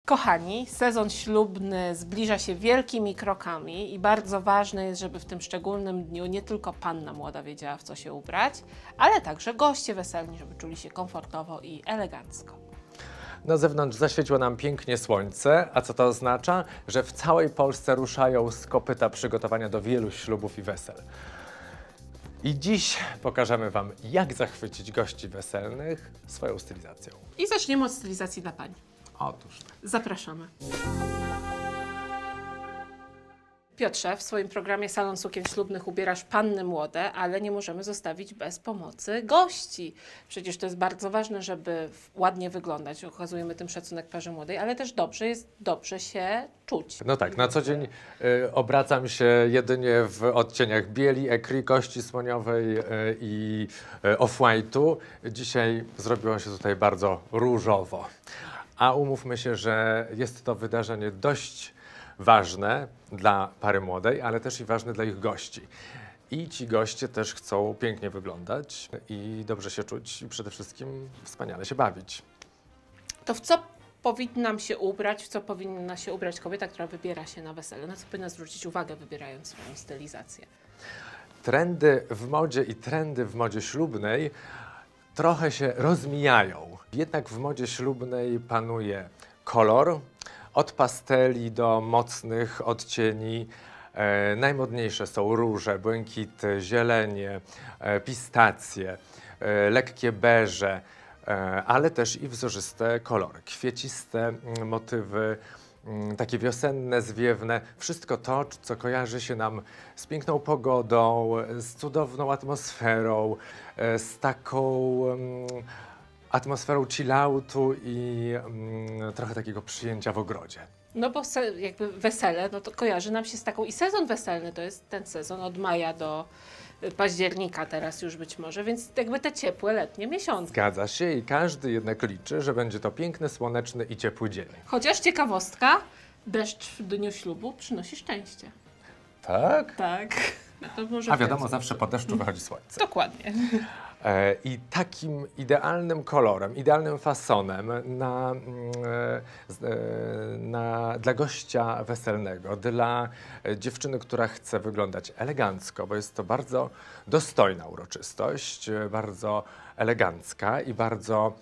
Kochani, sezon ślubny zbliża się wielkimi krokami i bardzo ważne jest, żeby w tym szczególnym dniu nie tylko panna młoda wiedziała, w co się ubrać, ale także goście weselni, żeby czuli się komfortowo i elegancko. Na zewnątrz zaświeciło nam pięknie słońce, a co to oznacza? Że w całej Polsce ruszają z kopyta przygotowania do wielu ślubów i wesel. I dziś pokażemy Wam, jak zachwycić gości weselnych swoją stylizacją. I zaczniemy od stylizacji dla pań. Otóż tak. Zapraszamy. Piotrze, w swoim programie Salon Sukien Ślubnych ubierasz panny młode, ale nie możemy zostawić bez pomocy gości. Przecież to jest bardzo ważne, żeby ładnie wyglądać. Okazujemy tym szacunek parze młodej, ale też dobrze się czuć. No tak, na co dzień obracam się jedynie w odcieniach bieli, ekry, kości słoniowej i off-white'u. Dzisiaj zrobiło się tutaj bardzo różowo. A umówmy się, że jest to wydarzenie dość ważne dla pary młodej, ale też i ważne dla ich gości. I ci goście też chcą pięknie wyglądać i dobrze się czuć i przede wszystkim wspaniale się bawić. To w co powinnam się ubrać, w co powinna się ubrać kobieta, która wybiera się na wesele? Na co powinna zwrócić uwagę, wybierając swoją stylizację? Trendy w modzie i trendy w modzie ślubnej trochę się rozmijają. Jednak w modzie ślubnej panuje kolor, od pasteli do mocnych odcieni. Najmodniejsze są róże, błękity, zielenie, pistacje, lekkie beże, ale też i wzorzyste kolory, kwieciste motywy, takie wiosenne, zwiewne. Wszystko to, co kojarzy się nam z piękną pogodą, z cudowną atmosferą, z taką atmosferą chilloutu i trochę takiego przyjęcia w ogrodzie. No bo jakby wesele, no to kojarzy nam się z taką i sezon weselny, to jest ten sezon od maja do października teraz już być może, więc jakby te ciepłe letnie miesiące. Zgadza się i każdy jednak liczy, że będzie to piękny, słoneczny i ciepły dzień. Chociaż ciekawostka, deszcz w dniu ślubu przynosi szczęście. Tak? Tak. To może A wiadomo, zawsze po deszczu wychodzi słońce. Dokładnie. I takim idealnym kolorem, idealnym fasonem dla gościa weselnego, dla dziewczyny, która chce wyglądać elegancko, bo jest to bardzo dostojna uroczystość, bardzo elegancka i bardzo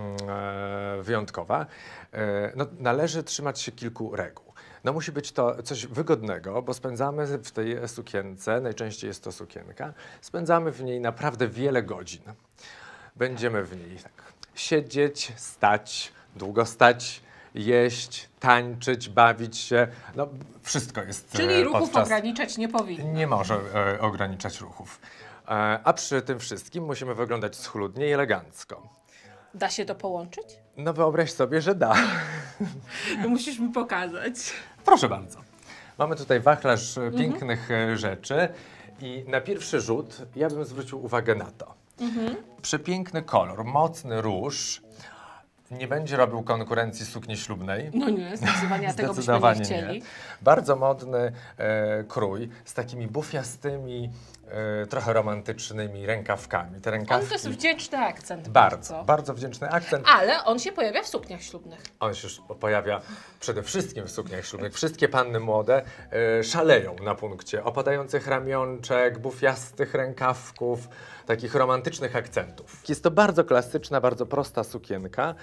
wyjątkowa, no, należy trzymać się kilku reguł. No musi być to coś wygodnego, bo spędzamy w tej sukience, najczęściej jest to sukienka, spędzamy w niej naprawdę wiele godzin. Będziemy w niej tak siedzieć, stać, długo stać, jeść, tańczyć, bawić się, no wszystko jest Czyli ruchów ograniczać nie powinno. Nie może ograniczać ruchów. A przy tym wszystkim musimy wyglądać schludnie i elegancko. Da się to połączyć? No wyobraź sobie, że da. Musisz mi pokazać. Proszę bardzo. Mamy tutaj wachlarz pięknych rzeczy i na pierwszy rzut ja bym zwrócił uwagę na to. Przepiękny kolor, mocny róż nie będzie robił konkurencji sukni ślubnej. No nie, zdecydowanie tego byśmy nie chcieli. Nie. Bardzo modny krój z takimi bufiastymi, trochę romantycznymi rękawkami. Te rękawki... To jest wdzięczny akcent. Bardzo wdzięczny akcent. Ale on się pojawia w sukniach ślubnych. On się pojawia przede wszystkim w sukniach ślubnych. Wszystkie panny młode szaleją na punkcie opadających ramionczek, bufiastych rękawków, takich romantycznych akcentów. Jest to bardzo klasyczna, bardzo prosta sukienka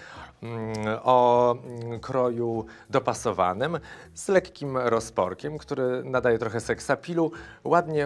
o kroju dopasowanym, z lekkim rozporkiem, który nadaje trochę seksapilu, ładnie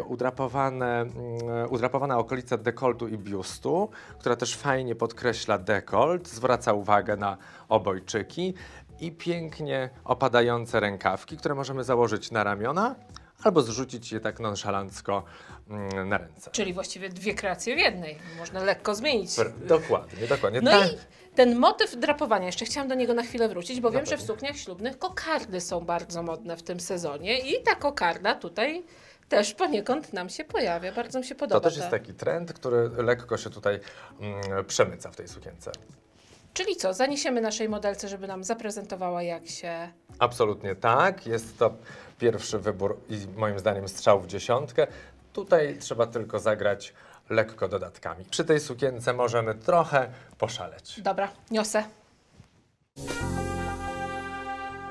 udrapowana okolica dekoltu i biustu, która też fajnie podkreśla dekolt, zwraca uwagę na obojczyki i pięknie opadające rękawki, które możemy założyć na ramiona albo zrzucić je tak nonszalancko na ręce. Czyli właściwie dwie kreacje w jednej. Można lekko zmienić. Dokładnie. No i ten motyw drapowania, jeszcze chciałam do niego na chwilę wrócić, bo wiem, że w sukniach ślubnych kokardy są bardzo modne w tym sezonie i ta kokarda tutaj też poniekąd nam się pojawia. Bardzo mi się podoba. To też jest taki trend, który lekko się tutaj przemyca w tej sukience. Czyli co, zaniesiemy naszej modelce, żeby nam zaprezentowała, jak się... Absolutnie tak. Jest to pierwszy wybór i moim zdaniem strzał w dziesiątkę. Tutaj trzeba tylko zagrać lekko dodatkami. Przy tej sukience możemy trochę poszaleć. Dobra, niosę.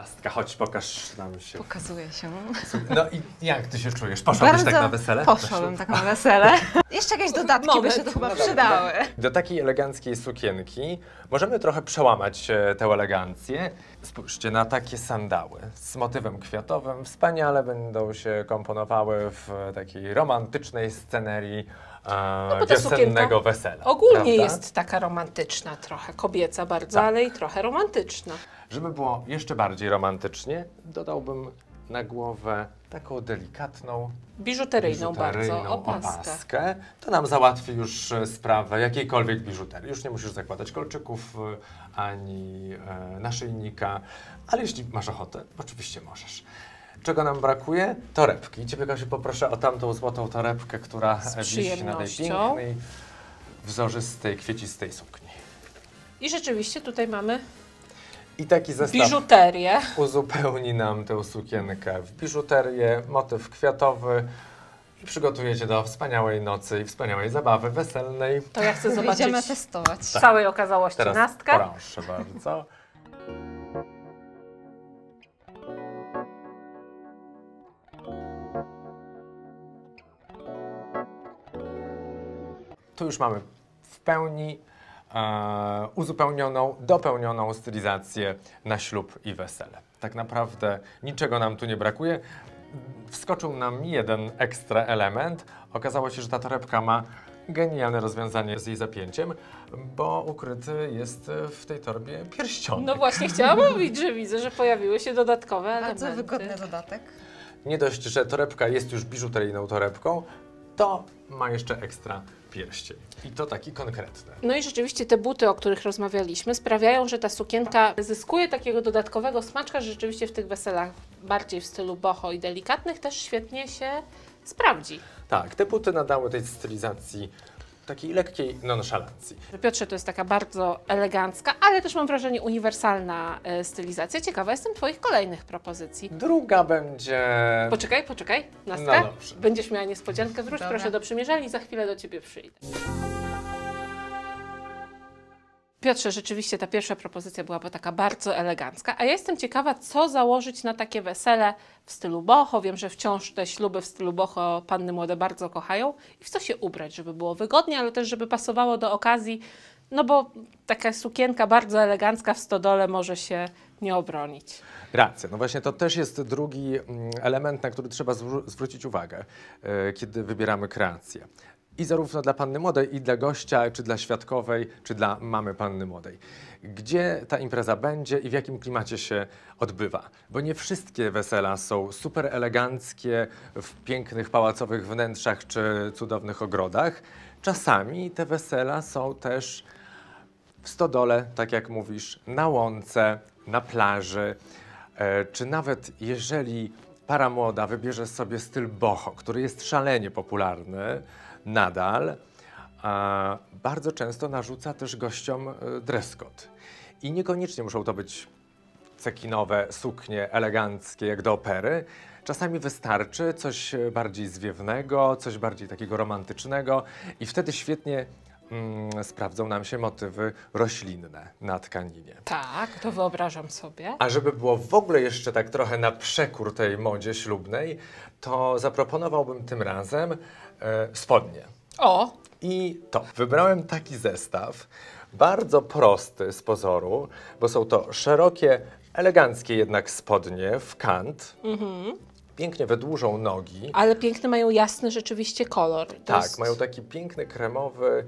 Astka, chodź, pokaż nam się. Pokazuje się. No i jak ty się czujesz? Poszłabyś tak na wesele? Poszłabym tak na wesele. Jeszcze jakieś dodatki by się tu chyba przydały. Do takiej eleganckiej sukienki możemy trochę przełamać tę elegancję. Spójrzcie na takie sandały z motywem kwiatowym. Wspaniale będą się komponowały w takiej romantycznej scenerii bo ta wiosennego wesela. Ogólnie prawda? jest taka romantyczna trochę, kobieca bardzo, ale i trochę romantyczna. Żeby było jeszcze bardziej romantycznie, dodałbym na głowę taką delikatną, Biżuteryjną bardzo opaskę. To nam załatwi już sprawę jakiejkolwiek biżuterii. Już nie musisz zakładać kolczyków ani naszyjnika, ale jeśli masz ochotę, oczywiście możesz. Czego nam brakuje? Torebki. Ciebie, Kasiu, poproszę o tamtą złotą torebkę, która wisi na tej pięknej, wzorzystej, kwiecistej sukni. I rzeczywiście tutaj mamy I taki zestaw biżuterię. uzupełni nam tę sukienkę w biżuterię, motyw kwiatowy i przygotujecie do wspaniałej nocy i wspaniałej zabawy weselnej. To ja chcę zobaczyć Będziemy testować. w całej okazałości Teraz Nastkę. proszę bardzo. Tu już mamy w pełni uzupełnioną, dopełnioną stylizację na ślub i wesele. Tak naprawdę niczego nam tu nie brakuje. Wskoczył nam jeden ekstra element. Okazało się, że ta torebka ma genialne rozwiązanie z jej zapięciem, bo ukryty jest w tej torbie pierścionek. No właśnie chciałam mówić, że widzę, że pojawiły się dodatkowe elementy. Bardzo wygodny dodatek. Nie dość, że torebka jest już biżuteryjną torebką, to ma jeszcze ekstra pierścień. I to taki konkretny. No i rzeczywiście te buty, o których rozmawialiśmy, sprawiają, że ta sukienka zyskuje takiego dodatkowego smaczka, że rzeczywiście w tych weselach bardziej w stylu boho i delikatnych też świetnie się sprawdzi. Tak, te buty nadały tej stylizacji takiej lekkiej nonszalancji. Piotrze, to jest taka bardzo elegancka, ale też mam wrażenie uniwersalna stylizacja. Ciekawa jestem Twoich kolejnych propozycji. Druga będzie... Poczekaj, Nastka. No dobrze. Będziesz miała niespodziankę. Wróć Dobra. proszę do przymierzalni, za chwilę do Ciebie przyjdę. Piotrze, rzeczywiście ta pierwsza propozycja byłaby taka bardzo elegancka, a ja jestem ciekawa, co założyć na takie wesele w stylu boho. Wiem, że wciąż te śluby w stylu boho panny młode bardzo kochają. I w co się ubrać, żeby było wygodnie, ale też żeby pasowało do okazji, no bo taka sukienka bardzo elegancka w stodole może się nie obronić. Racja. No właśnie to też jest drugi element, na który trzeba zwrócić uwagę, kiedy wybieramy kreację. I zarówno dla panny młodej, i dla gościa, czy dla świadkowej, czy dla mamy panny młodej. Gdzie ta impreza będzie i w jakim klimacie się odbywa. Bo nie wszystkie wesela są super eleganckie, w pięknych pałacowych wnętrzach, czy cudownych ogrodach. Czasami te wesela są też w stodole, tak jak mówisz, na łące, na plaży, czy nawet jeżeli para młoda wybierze sobie styl boho, który jest szalenie popularny nadal, bardzo często narzuca też gościom dress code. I niekoniecznie muszą to być cekinowe suknie eleganckie jak do opery. Czasami wystarczy coś bardziej zwiewnego, coś bardziej takiego romantycznego i wtedy świetnie sprawdzą nam się motywy roślinne na tkaninie. Tak, to wyobrażam sobie. A żeby było w ogóle jeszcze tak trochę na przekór tej modzie ślubnej, to zaproponowałbym tym razem spodnie. O! I to. Wybrałem taki zestaw, bardzo prosty z pozoru, bo są to szerokie, eleganckie jednak spodnie w kant. Pięknie wydłużą nogi. Ale piękny mają jasny rzeczywiście kolor. To Tak, jest... mają taki piękny, kremowy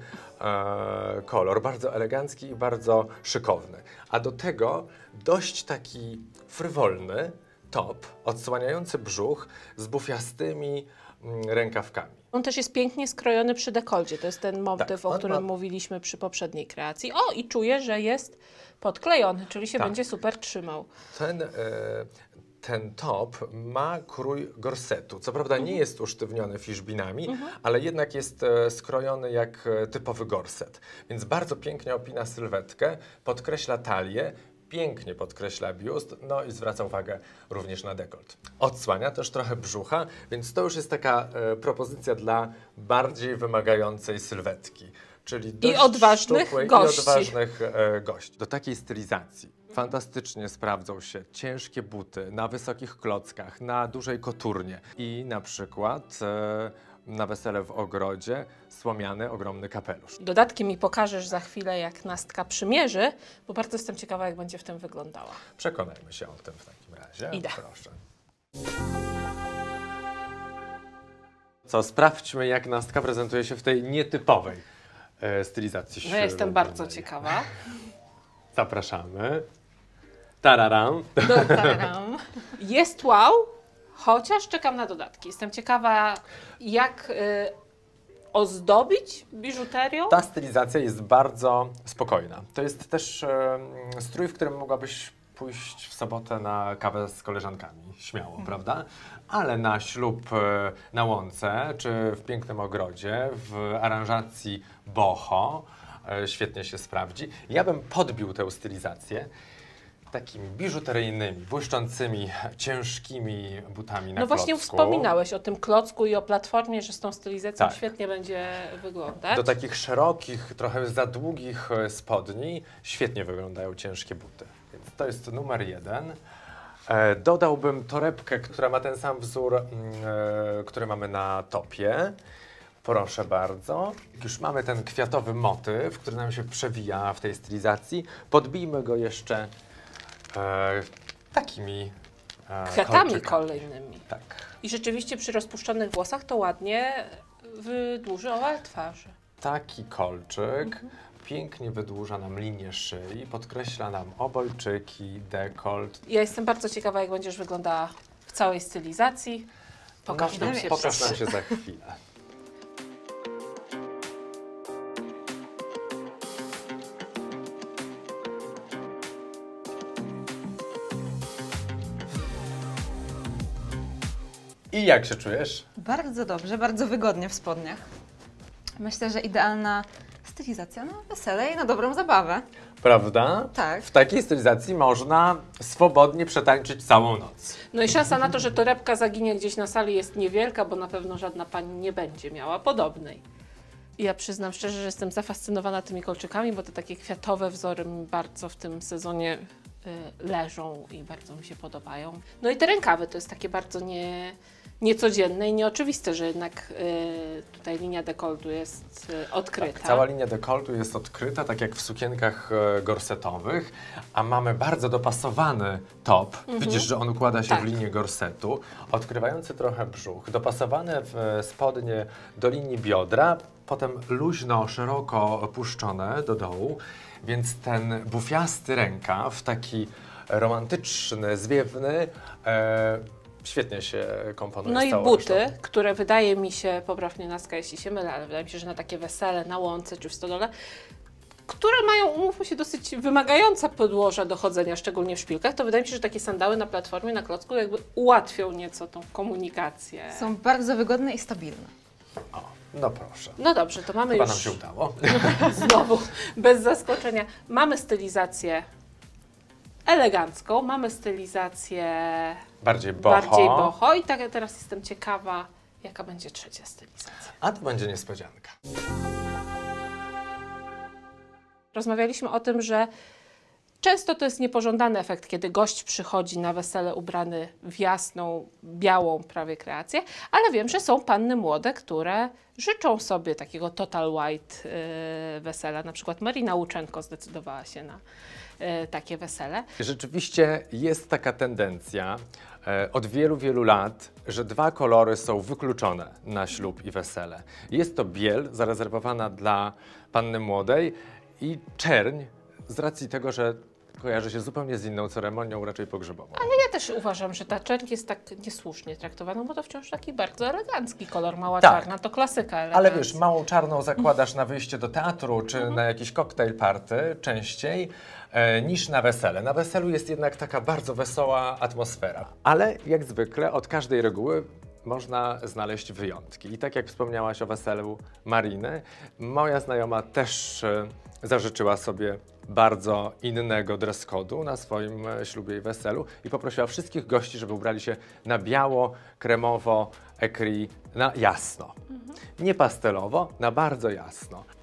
kolor, bardzo elegancki i bardzo szykowny. A do tego dość taki frywolny top, odsłaniający brzuch z bufiastymi rękawkami. On też jest pięknie skrojony przy dekolcie. To jest ten motyw, Tak, o on którym ma- mówiliśmy przy poprzedniej kreacji. O, i czuję, że jest podklejony, czyli się Tak. będzie super trzymał. Ten top ma krój gorsetu. Co prawda nie jest usztywniony fiszbinami, ale jednak jest skrojony jak typowy gorset. Więc bardzo pięknie opina sylwetkę, podkreśla talię, pięknie podkreśla biust, no i zwraca uwagę również na dekolt. Odsłania też trochę brzucha, więc to już jest taka propozycja dla bardziej wymagającej sylwetki. czyli dość odważnych szczupłej gości. I odważnych gości. Do takiej stylizacji fantastycznie sprawdzą się ciężkie buty na wysokich klockach, na dużej koturnie i na przykład na wesele w ogrodzie słomiany, ogromny kapelusz. Dodatki mi pokażesz za chwilę, jak Nastka przymierzy, bo bardzo jestem ciekawa, jak będzie w tym wyglądała. Przekonajmy się o tym w takim razie. Idę. Proszę. Co, sprawdźmy, jak Nastka prezentuje się w tej nietypowej stylizacji No ślubnej. ja jestem bardzo ciekawa. Zapraszamy. Tararam. Taram. Jest wow, chociaż czekam na dodatki. Jestem ciekawa, jak ozdobić biżuterią. Ta stylizacja jest bardzo spokojna. To jest też strój, w którym mogłabyś pójść w sobotę na kawę z koleżankami. Śmiało, prawda? Ale na ślub na łące, czy w pięknym ogrodzie, w aranżacji boho, świetnie się sprawdzi. Ja bym podbił tę stylizację takimi biżuteryjnymi, błyszczącymi, ciężkimi butami na No właśnie klocku. wspominałeś o tym klocku i o platformie, że z tą stylizacją Tak. świetnie będzie wyglądać. Do takich szerokich, trochę za długich spodni świetnie wyglądają ciężkie buty. Więc to jest numer 1. Dodałbym torebkę, która ma ten sam wzór, który mamy na topie. Proszę bardzo. Już mamy ten kwiatowy motyw, który nam się przewija w tej stylizacji. Podbijmy go jeszcze takimi Kwiatami kolczykami. kolejnymi. Tak. I rzeczywiście przy rozpuszczonych włosach to ładnie wydłuży owal twarzy. Taki kolczyk pięknie wydłuża nam linię szyi, podkreśla nam obojczyki, dekolt. Ja jestem bardzo ciekawa, jak będziesz wyglądała w całej stylizacji. Pokaż nam się Pokaż nam proszę. się za chwilę. I jak się czujesz? Bardzo dobrze, bardzo wygodnie w spodniach. Myślę, że idealna stylizacja na wesele i na dobrą zabawę. Prawda? Tak. W takiej stylizacji można swobodnie przetańczyć całą noc. No i szansa na to, że torebka zaginie gdzieś na sali jest niewielka, bo na pewno żadna pani nie będzie miała podobnej. I ja przyznam szczerze, że jestem zafascynowana tymi kolczykami, bo te takie kwiatowe wzory mi bardzo w tym sezonie leżą i bardzo mi się podobają. No i te rękawy to jest takie bardzo niecodzienne i nieoczywiste, że jednak tutaj linia dekoltu jest odkryta. Tak, cała linia dekoltu jest odkryta, tak jak w sukienkach gorsetowych, a mamy bardzo dopasowany top. Widzisz, że on układa się Tak. w linię gorsetu, odkrywający trochę brzuch, dopasowany w spodnie do linii biodra, potem luźno, szeroko opuszczone do dołu, więc ten bufiasty rękaw, taki romantyczny, zwiewny, świetnie się komponuje No z i całą buty, resztą. które wydaje mi się, poprawnie Nastka, jeśli się mylę, ale wydaje mi się, że na takie wesele, na łące czy w stodole, które mają, umówmy się, dosyć wymagające podłoża do chodzenia, szczególnie w szpilkach, to wydaje mi się, że takie sandały na platformie, na klocku jakby ułatwią nieco tą komunikację. Są bardzo wygodne i stabilne. O, no proszę. No dobrze, to mamy Chyba już nam się udało. znowu, bez zaskoczenia, mamy stylizację elegancką, mamy stylizację Bardziej boho. i tak teraz jestem ciekawa, jaka będzie trzecia stylizacja. A to będzie niespodzianka. Rozmawialiśmy o tym, że często to jest niepożądany efekt, kiedy gość przychodzi na wesele ubrany w jasną, białą prawie kreację, ale wiem, że są panny młode, które życzą sobie takiego total white wesela. Na przykład Marina Łuczenko zdecydowała się na takie wesele. Rzeczywiście jest taka tendencja od wielu, wielu lat, że dwa kolory są wykluczone na ślub i wesele. Jest to biel zarezerwowana dla panny młodej i czerń z racji tego, że kojarzy się zupełnie z inną ceremonią, raczej pogrzebową. Ale ja też uważam, że ta czerń jest tak niesłusznie traktowana, bo to wciąż taki bardzo elegancki kolor. Mała Tak. czarna to klasyka elegancji. Ale wiesz, małą czarną zakładasz na wyjście do teatru czy na jakiś koktajl party częściej niż na wesele. Na weselu jest jednak taka bardzo wesoła atmosfera. Ale jak zwykle od każdej reguły można znaleźć wyjątki. I tak jak wspomniałaś o weselu Mariny, moja znajoma też zażyczyła sobie bardzo innego dress code'u na swoim ślubie i weselu i poprosiła wszystkich gości, żeby ubrali się na biało, kremowo, écrit, na jasno. Nie pastelowo, na bardzo jasno.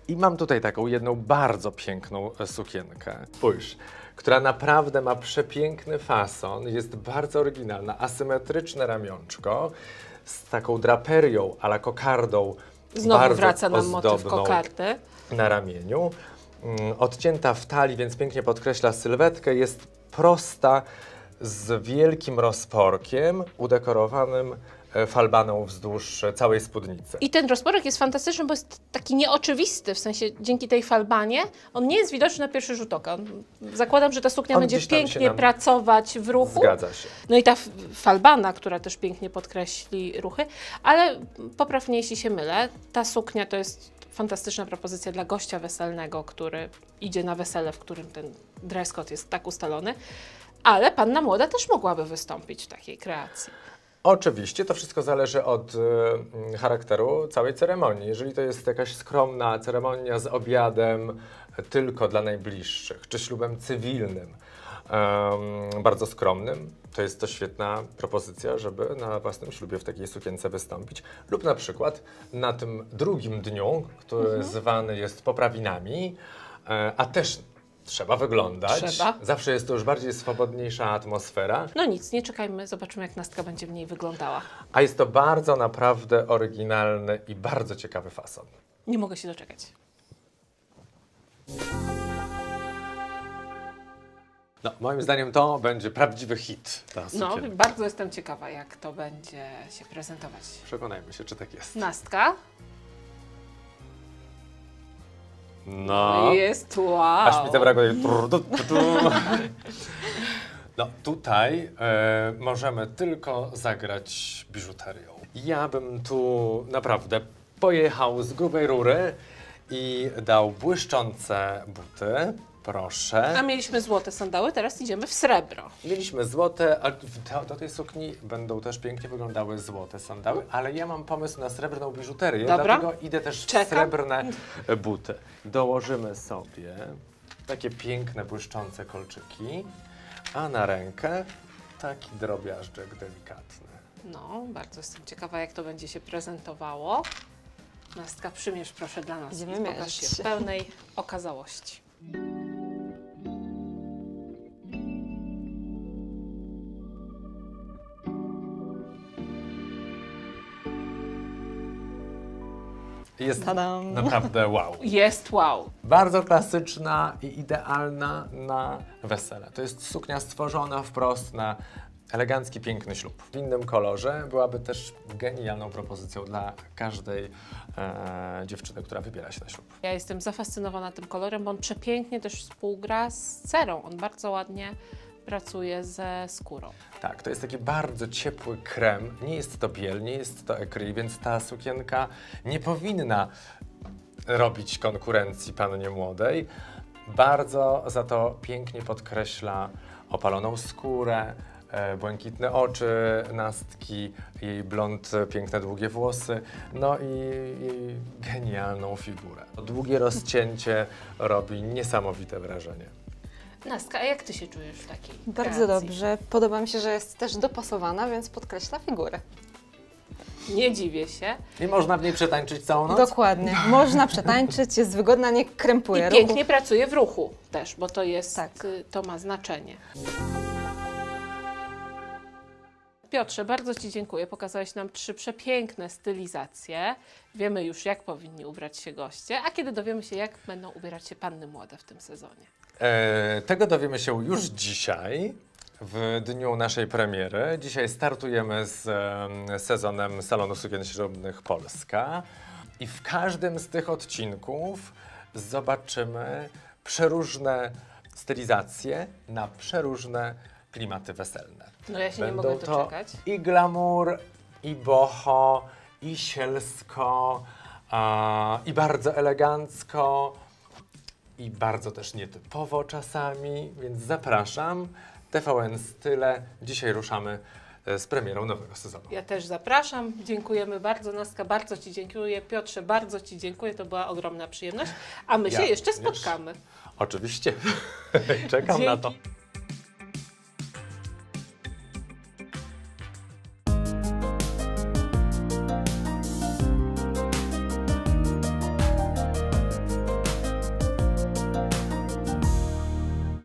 I mam tutaj taką jedną bardzo piękną sukienkę. Spójrz, która naprawdę ma przepiękny fason, jest bardzo oryginalna, asymetryczne ramionczko z taką draperią a la kokardą. Znowu bardzo wraca nam motyw ozdobną kokardy. na ramieniu. Odcięta w talii, więc pięknie podkreśla sylwetkę. Jest prosta, z wielkim rozporkiem, udekorowanym falbaną wzdłuż całej spódnicy. I ten rozporek jest fantastyczny, bo jest taki nieoczywisty, w sensie dzięki tej falbanie on nie jest widoczny na pierwszy rzut oka. Zakładam, że ta suknia On będzie gdzieś tam się pięknie nam pracować w ruchu. Zgadza się. No i ta falbana, która też pięknie podkreśli ruchy, ale popraw mnie, jeśli się mylę, ta suknia to jest fantastyczna propozycja dla gościa weselnego, który idzie na wesele, w którym ten dress code jest tak ustalony, ale panna młoda też mogłaby wystąpić w takiej kreacji. Oczywiście to wszystko zależy od charakteru całej ceremonii. Jeżeli to jest jakaś skromna ceremonia z obiadem tylko dla najbliższych, czy ślubem cywilnym, bardzo skromnym, to jest to świetna propozycja, żeby na własnym ślubie w takiej sukience wystąpić. Lub na przykład na tym drugim dniu, który zwany jest poprawinami, a też trzeba wyglądać. Trzeba. Zawsze jest to już bardziej swobodniejsza atmosfera. No nic, nie czekajmy, zobaczymy jak Nastka będzie w niej wyglądała. A jest to bardzo naprawdę oryginalny i bardzo ciekawy fason. Nie mogę się doczekać. No, moim zdaniem to będzie prawdziwy hit, ta No, sukienka. bardzo jestem ciekawa, jak to będzie się prezentować. Przekonajmy się, czy tak jest. Nastka? No. Jest wow. Aż mi zabrakło. No tutaj możemy tylko zagrać biżuterią. Ja bym tu naprawdę pojechał z grubej rury i dał błyszczące buty. Proszę. A mieliśmy złote sandały, teraz idziemy w srebro. Mieliśmy złote, a do tej sukni będą też pięknie wyglądały złote sandały, ale ja mam pomysł na srebrną biżuterię, Dobra. dlatego idę też w Czekam. srebrne buty. Dołożymy sobie takie piękne, błyszczące kolczyki, a na rękę taki drobiażdżek delikatny. No, bardzo jestem ciekawa, jak to będzie się prezentowało. Nastka, przymierz proszę dla nas Idziemy i pokaż mierzyć się się. w pełnej okazałości. Jest Tadam. naprawdę wow. Jest wow. Bardzo klasyczna i idealna na wesele. To jest suknia stworzona wprost na elegancki, piękny ślub. W innym kolorze byłaby też genialną propozycją dla każdej dziewczyny, która wybiera się na ślub. Ja jestem zafascynowana tym kolorem, bo on przepięknie też współgra z cerą. On bardzo ładnie pracuje ze skórą. Tak, to jest taki bardzo ciepły krem. Nie jest to biel, nie jest to écru, więc ta sukienka nie powinna robić konkurencji pannie młodej. Bardzo za to pięknie podkreśla opaloną skórę, błękitne oczy Nastki, jej blond, piękne, długie włosy, no i jej genialną figurę. Długie rozcięcie robi niesamowite wrażenie. Nastka, a jak ty się czujesz w takiej Bardzo kreacji? dobrze. Podoba mi się, że jest też dopasowana, więc podkreśla figurę. Nie dziwię się. I można w niej przetańczyć całą noc? Dokładnie. Można przetańczyć, jest wygodna, nie krępuje I ruchów. pięknie pracuje w ruchu też, bo to jest, Tak. to ma znaczenie. Piotrze, bardzo Ci dziękuję. Pokazałeś nam 3 przepiękne stylizacje. Wiemy już, jak powinni ubrać się goście, a kiedy dowiemy się, jak będą ubierać się panny młode w tym sezonie? Tego dowiemy się już dzisiaj, w dniu naszej premiery. Dzisiaj startujemy z sezonem Salonu Sukien Ślubnych Polska i w każdym z tych odcinków zobaczymy przeróżne stylizacje na przeróżne klimaty weselne. No ja się nie Będą mogę to doczekać. i glamour, i boho, i sielsko, i bardzo elegancko, i bardzo też nietypowo czasami, więc zapraszam. TVN Style. Dzisiaj ruszamy z premierą nowego sezonu. Ja też zapraszam. Dziękujemy bardzo. Nastka, bardzo Ci dziękuję. Piotrze, bardzo Ci dziękuję. To była ogromna przyjemność. A my Ja się jeszcze również. spotkamy. Oczywiście. Czekam na to. Dzięki.